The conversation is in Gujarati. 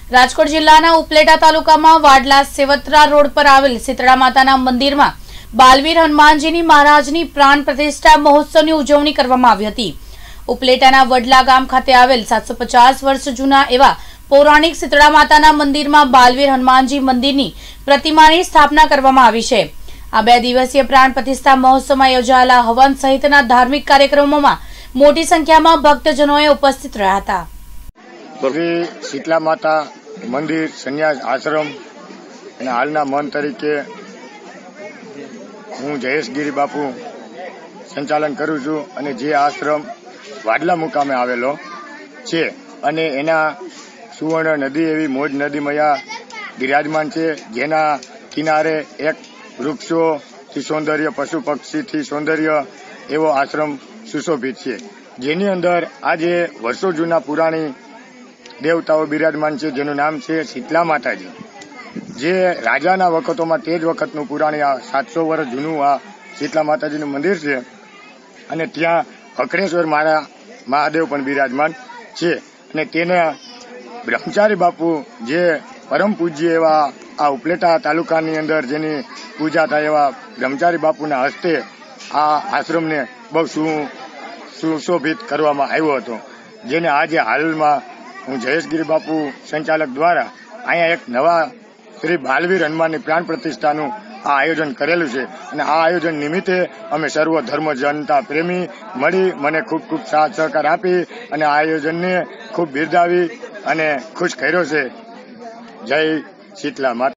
રાજકોટ જિલ્લાના ઉપલેટા તાલુકામાં વાડલા સેવત્રા રોડ પર આવેલ શીતળા માતાના મંદિરમાં બાલવીર હનુમાનજીની મહારાજની પ્રાણ પ્રતિષ્ઠા મહોત્સવની ઉજવણી કરવામાં આવી હતી। ઉપલેટાના વડલા ગામ ખાતે આવેલ 750 વર્ષ જૂના એવા પૌરાણિક શીતળા માતાના મંદિરમાં બાલવીર હનુમાનજી મંદિરની પ્રતિમાની સ્થાપના કરવામાં આવી છે। આ 2 દિવસીય પ્રાણ પ્રતિષ્ઠા મહોત્સવમાં યોજાયેલા હવન સહિતના ધાર્મિક કાર્યક્રમોમાં મોટી સંખ્યામાં ભક્તજનોએ ઉપસ્થિત રહ્યા હતા। શીતલા માતા મંદિર સંન્યાસ આશ્રમ અને હાલના મન તરીકે હું જયેશગીરી બાપુ સંચાલન કરું છું અને જે આશ્રમ વાડલા મુકામે આવેલો છે અને એના સુવર્ણ નદી એવી મોજ નદીમયા બિરાજમાન છે, જેના કિનારે એક વૃક્ષોથી સૌંદર્ય, પશુ પક્ષીથી સૌંદર્ય એવો આશ્રમ સુશોભિત છે, જેની અંદર આજે વર્ષો જૂના પુરાણી દેવતાઓ બિરાજમાન છે, જેનું નામ છે શીતલા માતાજી। જે રાજાના વખતોમાં તે જ વખતનું પુરાણી આ 700 વર્ષ જૂનું આ શીતલા માતાજીનું મંદિર છે અને ત્યાં હકડેશ્વર મહાદેવ પણ બિરાજમાન છે અને તેના બ્રહ્મચારી બાપુ જે પરમ પૂજ્ય એવા આ ઉપલેટા તાલુકાની અંદર જેની પૂજા થાય એવા બ્રહ્મચારી બાપુના હસ્તે આ આશ્રમને બહુ સુશોભિત કરવામાં આવ્યો હતો, જેને આજે હાલમાં હું જયેશગીરી બાપુ સંચાલક દ્વારા અહીંયા એક નવા શ્રી બાલવીર હનુમાનની પ્રાણ પ્રતિષ્ઠાનું આ આયોજન કરેલું છે અને આ આયોજન નિમિત્તે અમે સર્વ ધર્મ જનતા પ્રેમી મળી મને ખૂબ ખૂબ સાથ સહકાર આપી અને આ આયોજનને ખૂબ બિરદાવી અને ખુશ કર્યો છે। જય શીતલા માતા।